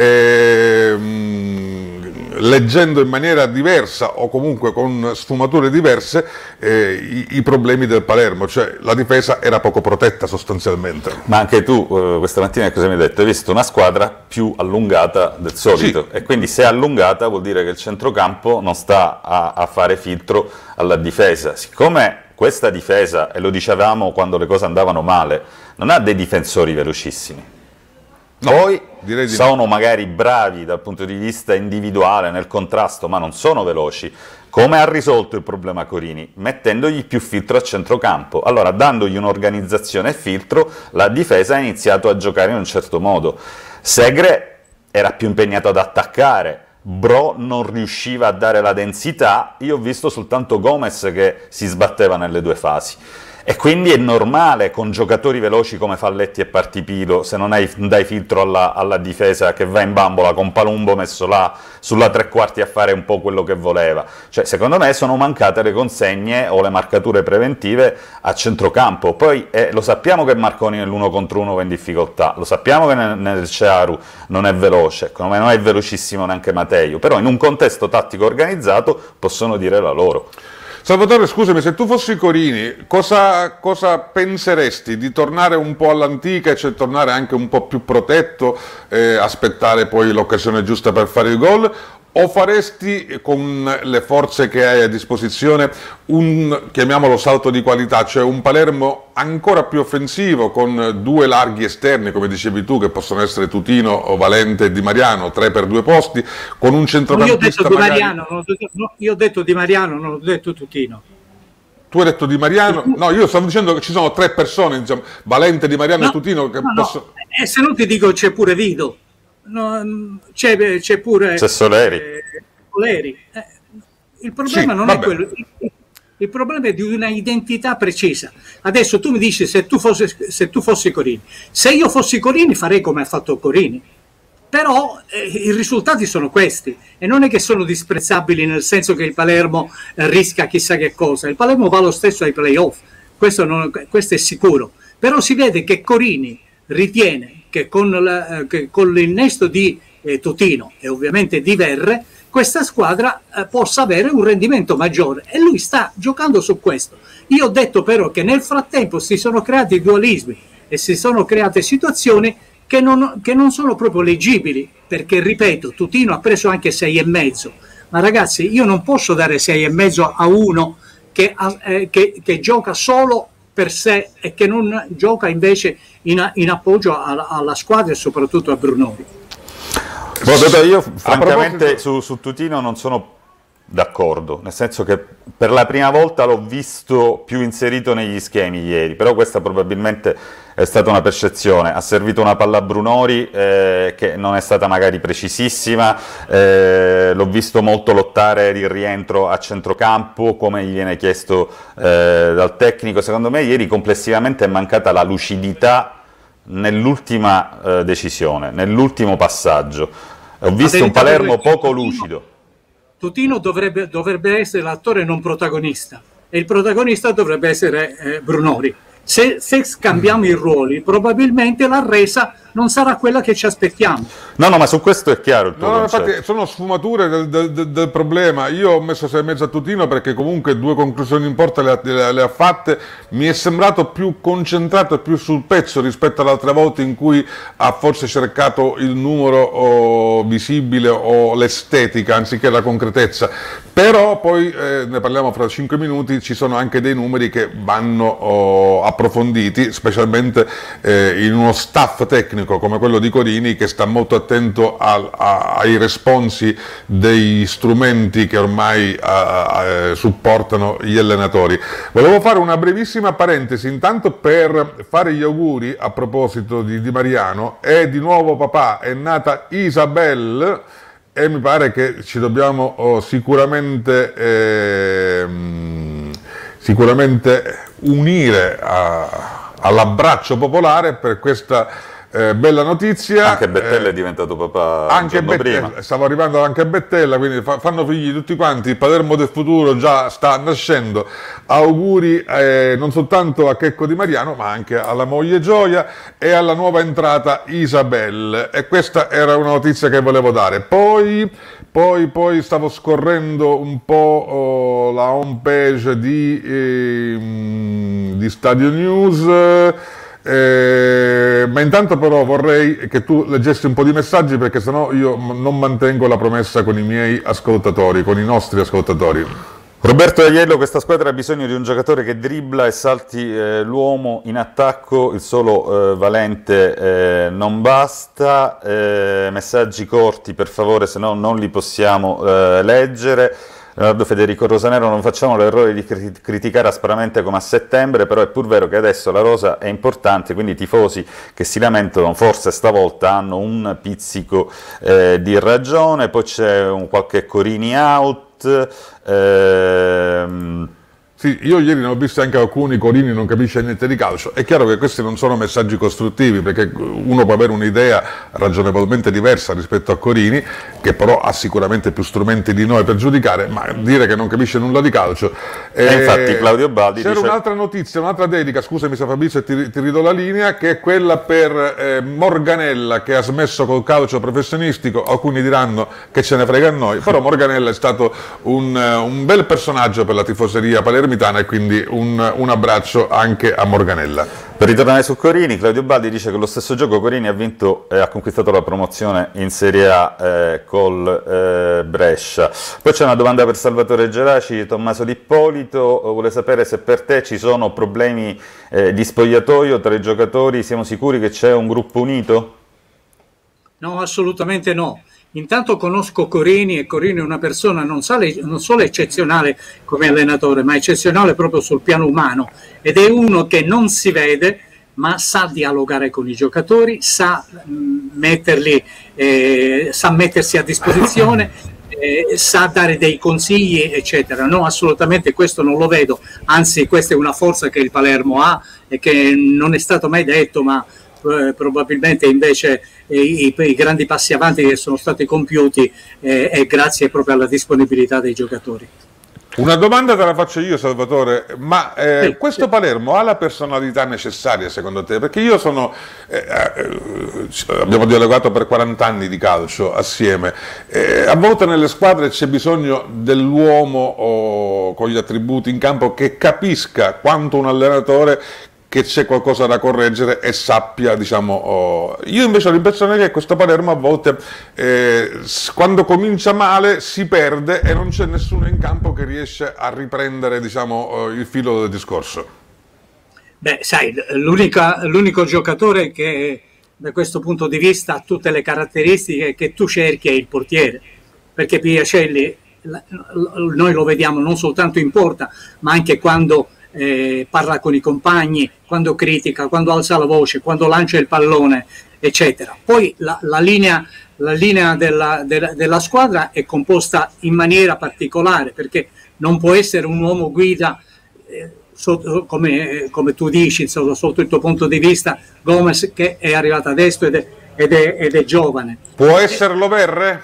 A: eh, mh, leggendo in maniera diversa o comunque con sfumature diverse eh, i, i problemi del Palermo, cioè la difesa era poco protetta sostanzialmente.
B: Ma anche tu eh, questa mattina cosa mi hai detto? Hai visto una squadra più allungata del solito, sì. E quindi se è allungata vuol dire che il centrocampo non sta a, a fare filtro alla difesa, siccome questa difesa, e lo dicevamo quando le cose andavano male, non ha dei difensori velocissimi. No, poi sono no. magari bravi dal punto di vista individuale nel contrasto, ma non sono veloci. Come ha risolto il problema Corini? Mettendogli più filtro a centrocampo. Allora, dandogli un'organizzazione e filtro, la difesa ha iniziato a giocare in un certo modo. Segre era più impegnato ad attaccare, Bro non riusciva a dare la densità, io ho visto soltanto Gomez che si sbatteva nelle due fasi. E quindi è normale con giocatori veloci come Falletti e Partipilo, se non hai, dai filtro alla, alla difesa che va in bambola con Palumbo messo là sulla tre quarti a fare un po' quello che voleva. Cioè, secondo me sono mancate le consegne o le marcature preventive a centrocampo. Poi eh, lo sappiamo che Marconi nell'uno contro uno va in difficoltà, lo sappiamo che nel, nel Cearu non è veloce, come non è velocissimo neanche Matteo, però in un contesto tattico organizzato possono dire la loro.
A: Salvatore, scusami, se tu fossi Corini, cosa, cosa penseresti? Di tornare un po' all'antica, cioè tornare anche un po' più protetto, eh, aspettare poi l'occasione giusta per fare il gol? O faresti con le forze che hai a disposizione un, chiamiamolo salto di qualità, cioè un Palermo ancora più offensivo con due larghi esterni, come dicevi tu, che possono essere Tutino, Valente e Di Mariano, tre per due posti, con un centrocampista
C: no, io ho detto magari... Di Mariano, non ho detto, no, io ho detto Di Mariano, non ho detto Tutino.
A: Tu hai detto Di Mariano? No, io stavo dicendo che ci sono tre persone, diciamo, Valente, Di Mariano no, e Tutino che no, possono...
C: No. E se non ti dico c'è pure Vido. No, c'è, c'è pure
B: c'è Soleri,
C: eh, Soleri. Eh, il problema sì, non vabbè. è quello, il, il problema è di una identità precisa. Adesso tu mi dici se tu fossi, se tu fossi Corini, se io fossi Corini farei come ha fatto Corini, però eh, i risultati sono questi e non è che sono disprezzabili nel senso che il Palermo eh, rischia chissà che cosa, il Palermo va lo stesso ai playoff, questo, non, questo è sicuro, però si vede che Corini ritiene che con, la, che con l'innesto di eh, Tutino e ovviamente di Verre questa squadra eh, possa avere un rendimento maggiore e lui sta giocando su questo. Io ho detto però che nel frattempo si sono creati dualismi e si sono create situazioni che non, che non sono proprio leggibili, perché ripeto, Tutino ha preso anche sei e mezzo, ma ragazzi io non posso dare sei e mezzo a uno che, eh, che, che gioca solo per sé e che non gioca invece in, in appoggio alla, alla squadra e soprattutto a Brunori.
B: Io francamente su, su Tutino non sono d'accordo, nel senso che per la prima volta l'ho visto più inserito negli schemi ieri, però questa probabilmente è stata una percezione. Ha servito una palla a Brunori eh, che non è stata magari precisissima, eh, l'ho visto molto lottare il rientro a centrocampo come gli viene chiesto eh, dal tecnico. Secondo me ieri complessivamente è mancata la lucidità nell'ultima eh, decisione, nell'ultimo passaggio. Ho visto un Palermo poco lucido.
C: Tutino dovrebbe, dovrebbe essere l'attore non protagonista e il protagonista dovrebbe essere eh, Brunori. Se, se scambiamo i ruoli, probabilmente la resa non sarà quella che ci aspettiamo.
B: No, no, ma su questo è chiaro il tuo
A: no,
B: concetto.
A: Infatti sono sfumature del, del, del problema. Io ho messo sei e mezzo a Tutino perché comunque due conclusioni in porta le, le, le ha fatte. Mi è sembrato più concentrato e più sul pezzo rispetto all'altra volta in cui ha forse cercato il numero oh, visibile o l'estetica anziché la concretezza. Però poi, eh, ne parliamo fra cinque minuti, ci sono anche dei numeri che vanno oh, approfonditi, specialmente eh, in uno staff tecnico come quello di Corini che sta molto attento a, a, ai responsi dei strumenti che ormai a, a, supportano gli allenatori. Volevo fare una brevissima parentesi intanto per fare gli auguri a proposito di Di Mariano. È di nuovo papà, è nata Isabel e mi pare che ci dobbiamo oh, sicuramente eh, sicuramente unire all'abbraccio popolare per questa Eh, bella notizia.
B: Anche Bettella eh, è diventato papà
A: anche
B: un giorno
A: Bettella,
B: prima.
A: Stavo arrivando anche a Bettella, quindi fa, fanno figli tutti quanti. Il Palermo del futuro già sta nascendo. Auguri eh, non soltanto a Checco Di Mariano, ma anche alla moglie Gioia e alla nuova entrata Isabel. E questa era una notizia che volevo dare. Poi, poi, poi stavo scorrendo un po' oh, la home page di, eh, di Stadio News. Eh, ma intanto però vorrei che tu leggessi un po' di messaggi perché sennò io non mantengo la promessa con i miei ascoltatori, con i nostri ascoltatori.
B: Roberto Aiello, questa squadra ha bisogno di un giocatore che dribbla e salti eh, l'uomo in attacco, il solo eh, Valente eh, non basta, eh, messaggi corti per favore, se no non li possiamo eh, leggere. Leonardo Federico Rosanero, non facciamo l'errore di criticare aspramente come a settembre, però è pur vero che adesso la rosa è importante, quindi i tifosi che si lamentano forse stavolta hanno un pizzico eh, di ragione. Poi c'è un qualche Corini out, ehm,
A: Sì, io ieri ne ho visto anche alcuni, Corini non capisce niente di calcio. È chiaro che questi non sono messaggi costruttivi, perché uno può avere un'idea ragionevolmente diversa rispetto a Corini, che però ha sicuramente più strumenti di noi per giudicare, ma dire che non capisce nulla di calcio.
B: E eh, infatti Claudio Baldi
A: c'era
B: dice...
A: un'altra notizia, un'altra dedica, scusami se Fabrizio ti, ti ridò la linea, che è quella per eh, Morganella, che ha smesso col calcio professionistico. Alcuni diranno che ce ne frega a noi, però Morganella è stato un, un bel personaggio per la tifoseria palermitana, e quindi un, un abbraccio anche a Morganella.
B: Per ritornare su Corini, Claudio Baldi dice che lo stesso gioco Corini ha vinto e ha conquistato la promozione in Serie A eh, col eh, Brescia. Poi c'è una domanda per Salvatore Geraci, Tommaso D'Ippolito vuole sapere se per te ci sono problemi eh, di spogliatoio tra i giocatori, siamo sicuri che c'è un gruppo unito?
C: No, assolutamente no. Intanto conosco Corini e Corini è una persona non solo, non solo eccezionale come allenatore, ma eccezionale proprio sul piano umano, ed è uno che non si vede ma sa dialogare con i giocatori, sa, mh, metterli, eh, sa mettersi a disposizione, eh, sa dare dei consigli, eccetera. No, assolutamente questo non lo vedo, anzi questa è una forza che il Palermo ha e che non è stato mai detto, ma eh, probabilmente invece eh, i, i grandi passi avanti che sono stati compiuti eh, è grazie proprio alla disponibilità dei giocatori.
A: Una domanda te la faccio io, Salvatore, ma eh, sì, questo sì. Palermo ha la personalità necessaria secondo te? Perché io sono, eh, eh, abbiamo dialogato per quaranta anni di calcio assieme, eh, a volte nelle squadre c'è bisogno dell'uomo oh, con gli attributi in campo che capisca quanto un allenatore che c'è qualcosa da correggere e sappia, diciamo, oh. Io invece ho l'impressione che questo Palermo a volte eh, quando comincia male si perde e non c'è nessuno in campo che riesce a riprendere, diciamo, oh, il filo del discorso.
C: Beh, sai, l'unico giocatore che da questo punto di vista ha tutte le caratteristiche che tu cerchi è il portiere, perché Piacelli noi lo vediamo non soltanto in porta, ma anche quando eh, parla con i compagni, quando critica, quando alza la voce, quando lancia il pallone, eccetera. Poi la, la linea, la linea della, della, della squadra è composta in maniera particolare, perché non può essere un uomo guida, eh, sotto, come, come tu dici, sotto, sotto il tuo punto di vista, Gomez, che è arrivato adesso ed è, ed è, ed è giovane.
A: Può esserlo Verre?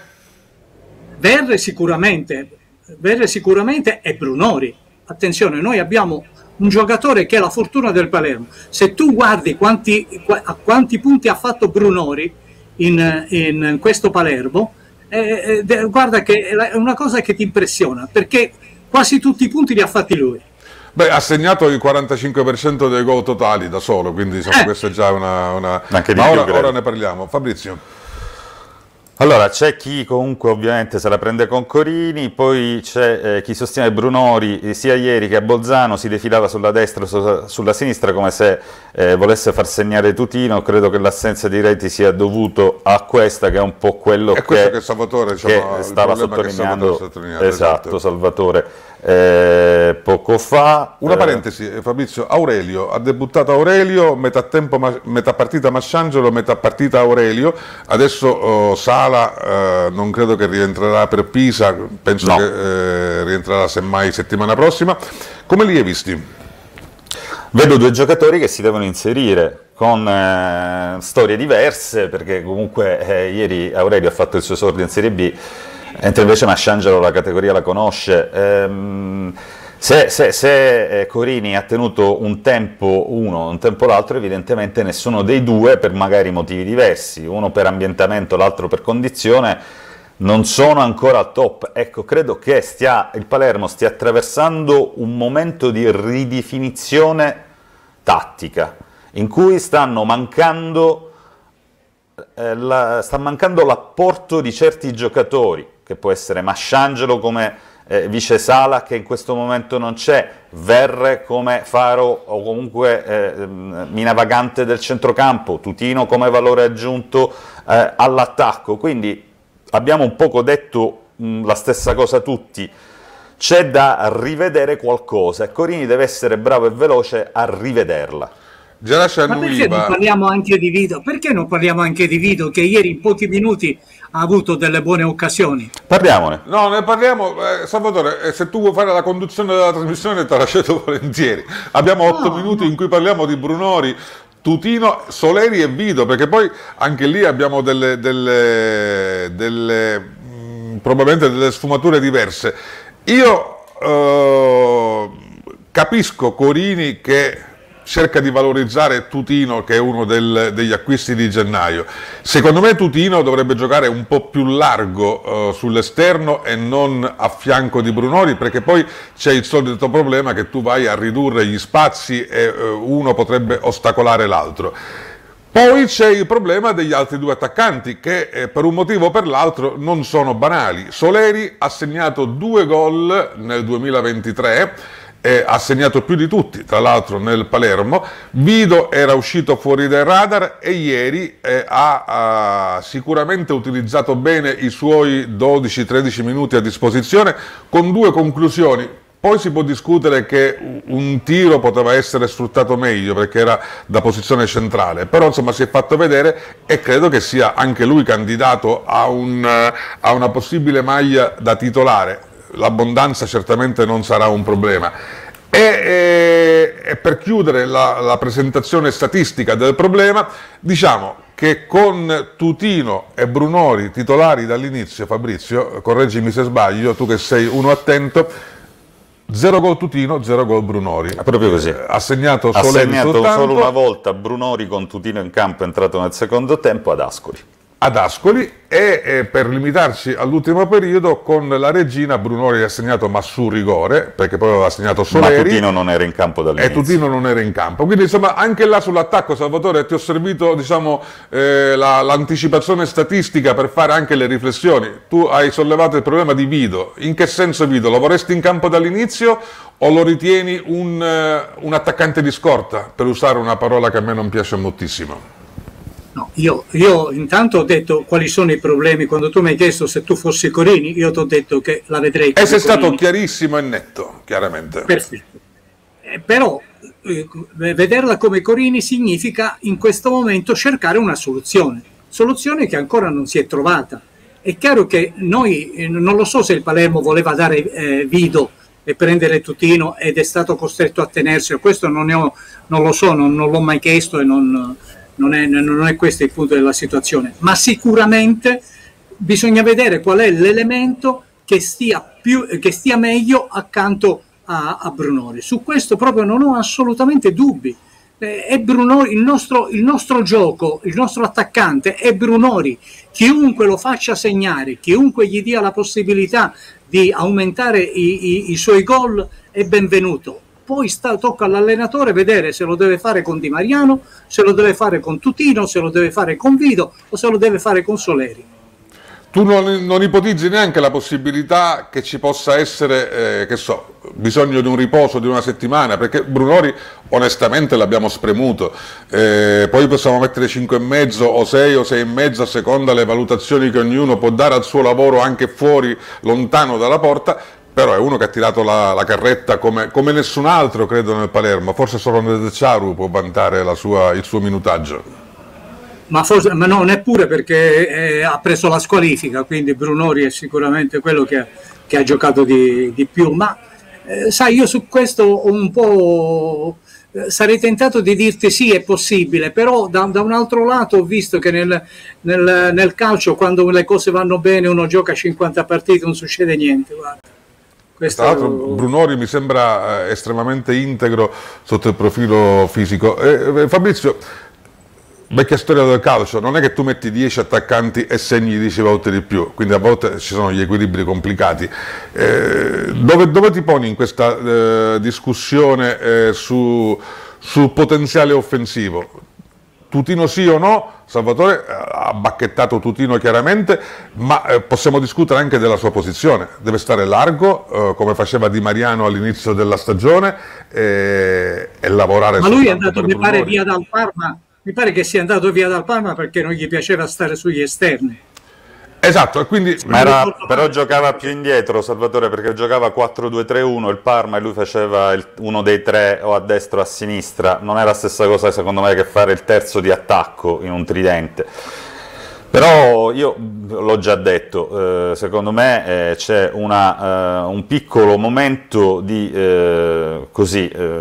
C: Verre sicuramente, Verre sicuramente e Brunori. Attenzione, noi abbiamo un giocatore che è la fortuna del Palermo. Se tu guardi quanti, a quanti punti ha fatto Brunori in, in questo Palermo, eh, eh, guarda che è una cosa che ti impressiona, perché quasi tutti i punti li ha fatti lui.
A: Beh, ha segnato il quarantacinque per cento dei gol totali da solo, quindi diciamo,
C: eh.
A: questa è già una... una...
B: Anche di
A: Ma
B: più,
A: ora,
B: credo.
A: ora ne parliamo. Fabrizio.
B: Allora, c'è chi comunque ovviamente se la prende con Corini, poi c'è eh, chi sostiene Brunori, eh, sia ieri che a Bolzano si defilava sulla destra o su, sulla sinistra come se eh, volesse far segnare Tutino. Credo che l'assenza di reti sia dovuto a questa, che è un po' quello
A: È questo
B: che,
A: che Salvatore, diciamo,
B: che stava sottolineando,
A: che sottolineato,
B: esatto,
A: esatto.
B: Salvatore eh, poco fa.
A: Una
B: eh,
A: parentesi, Fabrizio, Aurelio, ha debuttato Aurelio, metà, tempo, metà partita Masciangelo, metà partita Aurelio, adesso oh, Sala eh, non credo che rientrerà per Pisa, penso
B: no.
A: che eh, rientrerà semmai settimana prossima. Come li hai visti?
B: Vedo due giocatori che si devono inserire con eh, storie diverse, perché comunque eh, ieri Aurelio ha fatto il suo esordio in Serie B, mentre invece Masciangelo la categoria la conosce. Ehm, se se, se eh, Corini ha tenuto un tempo uno, un tempo l'altro, evidentemente nessuno dei due, per magari motivi diversi, uno per ambientamento, l'altro per condizione, non sono ancora al top. Ecco, credo che stia, il Palermo stia attraversando un momento di ridefinizione tattica, in cui stanno mancando, eh, la, sta mancando l'apporto di certi giocatori, che può essere Masciangelo come eh, vice Sala, che in questo momento non c'è, Verre come faro o comunque eh, mina vagante del centrocampo, Tutino come valore aggiunto eh, all'attacco. Quindi abbiamo un poco detto mh, la stessa cosa tutti, c'è da rivedere qualcosa e Corini deve essere bravo e veloce a rivederla.
C: Ma perché non parliamo anche di Vito? Perché non parliamo anche di Vito, che ieri in pochi minuti ha avuto delle buone occasioni?
B: Parliamone.
A: No, ne parliamo, eh, Salvatore, eh, se tu vuoi fare la conduzione della trasmissione te la cedo volentieri. Abbiamo otto no, minuti no. in cui parliamo di Brunori, Tutino, Soleri e Vito, perché poi anche lì abbiamo delle, delle, delle mh, probabilmente delle sfumature diverse. Io eh, capisco Corini che cerca di valorizzare Tutino, che è uno del, degli acquisti di gennaio. Secondo me Tutino dovrebbe giocare un po' più largo uh, sull'esterno e non a fianco di Brunori, perché poi c'è il solito problema che tu vai a ridurre gli spazi e uh, uno potrebbe ostacolare l'altro. Poi c'è il problema degli altri due attaccanti che eh, per un motivo o per l'altro non sono banali. Soleri ha segnato due gol nel duemilaventitré, Eh, ha segnato più di tutti, tra l'altro nel Palermo. Vito era uscito fuori dai radar e ieri eh, ha, ha sicuramente utilizzato bene i suoi dodici tredici minuti a disposizione, con due conclusioni. Poi si può discutere che un tiro poteva essere sfruttato meglio perché era da posizione centrale, però insomma si è fatto vedere e credo che sia anche lui candidato a, un, a una possibile maglia da titolare. L'abbondanza certamente non sarà un problema. E, e, e per chiudere la, la presentazione statistica del problema, diciamo che con Tutino e Brunori titolari dall'inizio, Fabrizio, correggimi se sbaglio, tu che sei uno attento, zero gol Tutino, zero gol Brunori.
B: È proprio così.
A: Eh, ha segnato,
B: ha
A: Soleri
B: segnato
A: soltanto,
B: solo una volta Brunori con Tutino in campo, è entrato nel secondo tempo ad Ascoli.
A: ad Ascoli e eh, per limitarci all'ultimo periodo con la Regina Brunori ha segnato ma su rigore, perché poi aveva segnato Soleri,
B: ma Tutino non era in campo dall'inizio
A: e Tutino non era in campo, quindi insomma anche là sull'attacco, Salvatore, ti ho servito diciamo eh, l'anticipazione statistica per fare anche le riflessioni. Tu hai sollevato il problema di Vito. In che senso Vito? Lo vorresti in campo dall'inizio o lo ritieni un, uh, un attaccante di scorta, per usare una parola che a me non piace moltissimo?
C: No, io, io intanto ho detto quali sono i problemi. Quando tu mi hai chiesto se tu fossi Corini, io ti ho detto che la vedrei come
A: E sei stato
C: Corini.
A: chiarissimo e netto, chiaramente.
C: Perfetto. Eh, però eh, vederla come Corini significa in questo momento cercare una soluzione, soluzione che ancora non si è trovata. È chiaro che noi, eh, non lo so se il Palermo voleva dare eh, Vido e prendere Tutino ed è stato costretto a tenersi, questo non, ne ho, non lo so, non, non l'ho mai chiesto e non, non, è, non è questo il punto della situazione, ma sicuramente bisogna vedere qual è l'elemento che stia, più, che stia meglio accanto a, a Brunori. Su questo proprio non ho assolutamente dubbi. Eh, è Brunori, il nostro, il nostro gioco, il nostro attaccante è Brunori. Chiunque lo faccia segnare, chiunque gli dia la possibilità di aumentare i, i, i suoi gol è benvenuto. Poi sta, tocca all'allenatore vedere se lo deve fare con Di Mariano, se lo deve fare con Tutino, se lo deve fare con Vido o se lo deve fare con Soleri.
A: Tu non, non ipotizzi neanche la possibilità che ci possa essere, eh, che so, bisogno di un riposo di una settimana, perché Brunori onestamente l'abbiamo spremuto, eh, poi possiamo mettere cinque e mezzo o sei o sei e mezzo a seconda delle valutazioni che ognuno può dare al suo lavoro anche fuori, lontano dalla porta, però è uno che ha tirato la, la carretta come, come nessun altro credo nel Palermo, forse solo Nedeziaru può vantare la sua, il suo minutaggio.
C: Ma, forse, ma no, neppure perché eh, ha preso la squalifica, quindi Brunori è sicuramente quello che, che ha giocato di, di più. Ma eh, sai, io su questo ho un po' eh, sarei tentato di dirti sì, è possibile, però da, da un altro lato ho visto che nel, nel, nel calcio quando le cose vanno bene uno gioca cinquanta partite, non succede niente. Guarda.
A: Tra l'altro Brunori mi sembra eh, estremamente integro sotto il profilo fisico. Eh, Fabrizio, vecchia storia del calcio, non è che tu metti dieci attaccanti e segni dieci volte di più, quindi a volte ci sono gli equilibri complicati. Eh, dove, dove ti poni in questa eh, discussione eh, su, sul potenziale offensivo? Tutino sì o no? Salvatore ha bacchettato Tutino chiaramente, ma eh, possiamo discutere anche della sua posizione. Deve stare largo, eh, come faceva Di Mariano all'inizio della stagione, eh, e lavorare
C: ma lui è andato, mi
A: Brunori.
C: pare, via dal Parma. Mi pare che sia andato via dal Parma perché non gli piaceva stare sugli esterni.
A: Esatto, e quindi...
B: Ma era, però giocava più indietro Salvatore, perché giocava quattro due tre uno il Parma e lui faceva il, uno dei tre o a destra o a sinistra. Non è la stessa cosa secondo me che fare il terzo di attacco in un tridente. Però io l'ho già detto, eh, secondo me eh, c'è una, eh, un piccolo momento di, eh, così, eh,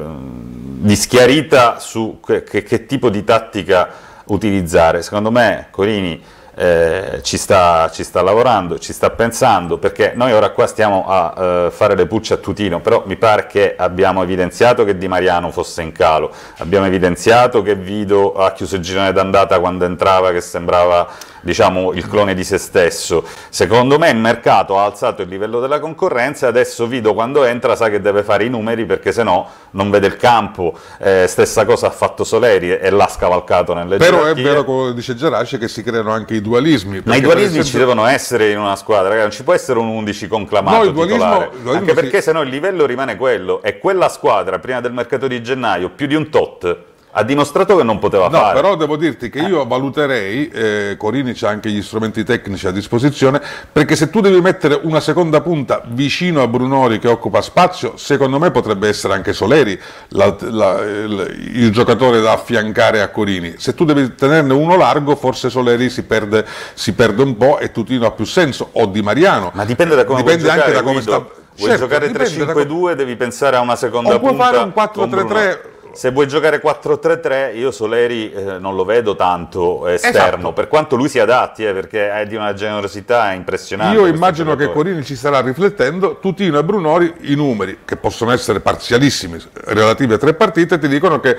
B: di schiarita su che, che, che tipo di tattica utilizzare. Secondo me Corini eh, ci, sta, ci sta lavorando, ci sta pensando, perché noi ora qua stiamo a eh, fare le pulce a Tutino, però mi pare che abbiamo evidenziato che Di Mariano fosse in calo, abbiamo evidenziato che Vido ha chiuso il girone d'andata quando entrava, che sembrava, diciamo, il clone di se stesso. Secondo me il mercato ha alzato il livello della concorrenza e adesso Vido quando entra sa che deve fare i numeri, perché se no non vede il campo. Eh, stessa cosa ha fatto Soleri e l'ha scavalcato nelle
A: Però
B: gerarchie.
A: è vero, come dice Geraci, che si creano anche i dualismi.
B: Ma i dualismi
A: esempio...
B: ci devono essere in una squadra, ragazzi. Non ci può essere un undici conclamato
A: no, il dualismo,
B: titolare,
A: il dualismo
B: anche perché
A: sì.
B: se no il livello rimane quello, e quella squadra prima del mercato di gennaio più di un tot ha dimostrato che non poteva
A: no,
B: fare.
A: però devo dirti che io valuterei, eh, Corini c'ha anche gli strumenti tecnici a disposizione, perché se tu devi mettere una seconda punta vicino a Brunori che occupa spazio, secondo me potrebbe essere anche Soleri la, la, il, il giocatore da affiancare a Corini. Se tu devi tenerne uno largo, forse Soleri si perde, si perde un po' e Tutino ha più senso, o Di Mariano.
B: Ma dipende da come
A: dipende
B: vuoi
A: anche
B: giocare,
A: da come
B: Guido.
A: sta...
B: Vuoi
A: certo,
B: giocare tre cinque due, devi pensare a una seconda
A: o puoi
B: punta.
A: fare un quattro tre tre.
B: Se vuoi giocare quattro tre tre, io Soleri eh, non lo vedo tanto esterno,
A: esatto.
B: Per quanto lui si adatti, eh, perché è di una generosità impressionante.
A: Io immagino che Corini ci starà riflettendo. Tutino e Brunori, i numeri, che possono essere parzialissimi, relativi a tre partite, ti dicono che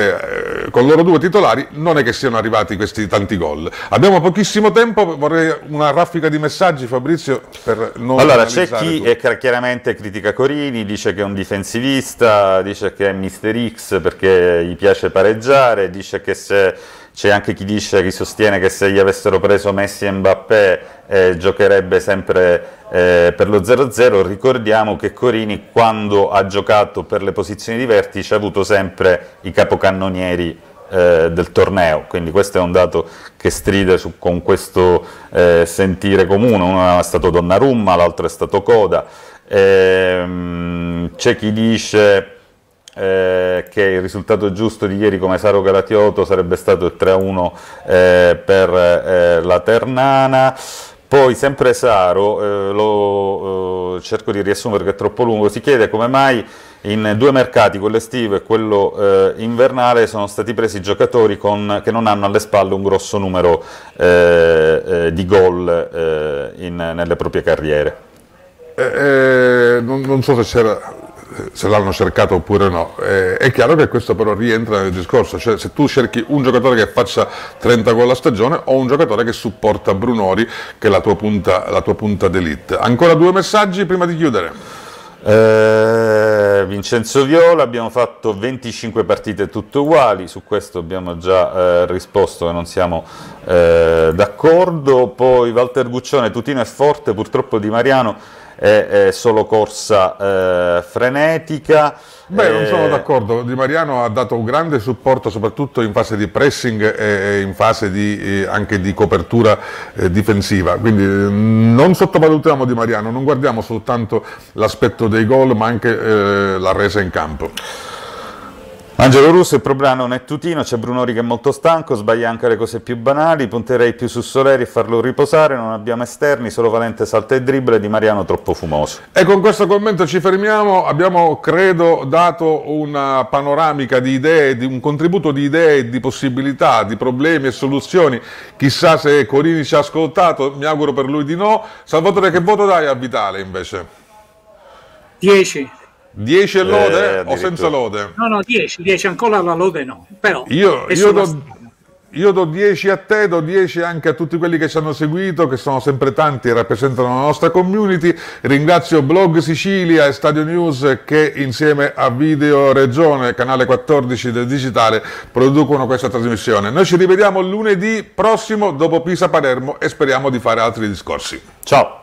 A: eh, con loro due titolari non è che siano arrivati questi tanti gol. Abbiamo pochissimo tempo, vorrei una raffica di messaggi, Fabrizio, per non
B: Allora, c'è chi
A: tutto.
B: è, chiaramente critica Corini, dice che è un difensivista, dice che è mister X perché gli piace pareggiare, dice che se c'è anche chi dice, chi sostiene che se gli avessero preso Messi e Mbappé eh, giocherebbe sempre eh, per lo zero zero. Ricordiamo che Corini, quando ha giocato per le posizioni di vertice, ha avuto sempre i capocannonieri eh, del torneo, quindi questo è un dato che stride su, con questo eh, sentire comune. Uno è stato Donnarumma, l'altro è stato Coda. Ehm, c'è chi dice eh, che il risultato giusto di ieri come Saro Calatioto sarebbe stato il tre a uno eh, per eh, la Ternana. Poi sempre Saro, eh, lo eh, cerco di riassumere che è troppo lungo, si chiede come mai in due mercati, quello estivo e quello eh, invernale, sono stati presi giocatori con, che non hanno alle spalle un grosso numero eh, eh, di gol eh, in, nelle proprie carriere.
A: Eh, eh, non, non so se c'era... se l'hanno cercato oppure no. Eh, è chiaro che questo però rientra nel discorso, cioè se tu cerchi un giocatore che faccia trenta gol a stagione o un giocatore che supporta Brunori, che è la tua punta, la tua punta d'elite. Ancora due messaggi prima di chiudere.
B: Eh, Vincenzo Viola, abbiamo fatto venticinque partite tutte uguali, su questo abbiamo già eh, risposto che non siamo eh, d'accordo. Poi Walter Guccione, Tutino è forte, purtroppo Di Mariano è, è solo corsa eh, frenetica.
A: Beh, non sono
B: eh,
A: d'accordo, Di Mariano ha dato un grande supporto soprattutto in fase di pressing e in fase di, eh, anche di copertura eh, difensiva, quindi eh, non sottovalutiamo Di Mariano, non guardiamo soltanto l'aspetto dei gol ma anche eh, la resa in campo.
B: Angelo Russo, il problema non è Tutino, c'è Brunori che è molto stanco, sbaglia anche le cose più banali, punterei più su Soleri e farlo riposare, non abbiamo esterni, solo Valente salta e dribbla e Di Mariano troppo fumoso.
A: E con questo commento ci fermiamo, abbiamo credo dato una panoramica di idee, di un contributo di idee, di possibilità, di problemi e soluzioni, chissà se Corini ci ha ascoltato, mi auguro per lui di no. Salvatore, che voto dai a Vitale invece?
C: dieci.
A: dieci e lode
B: eh,
A: o senza lode?
C: No, no, dieci, dieci ancora la lode no, però...
A: Io, io, do, io do dieci a te, do dieci anche a tutti quelli che ci hanno seguito, che sono sempre tanti e rappresentano la nostra community. Ringrazio Blog Sicilia e Stadio News che insieme a Video Regione, canale quattordici del digitale, producono questa trasmissione. Noi ci rivediamo lunedì prossimo dopo Pisa-Palermo e speriamo di fare altri discorsi.
B: Ciao!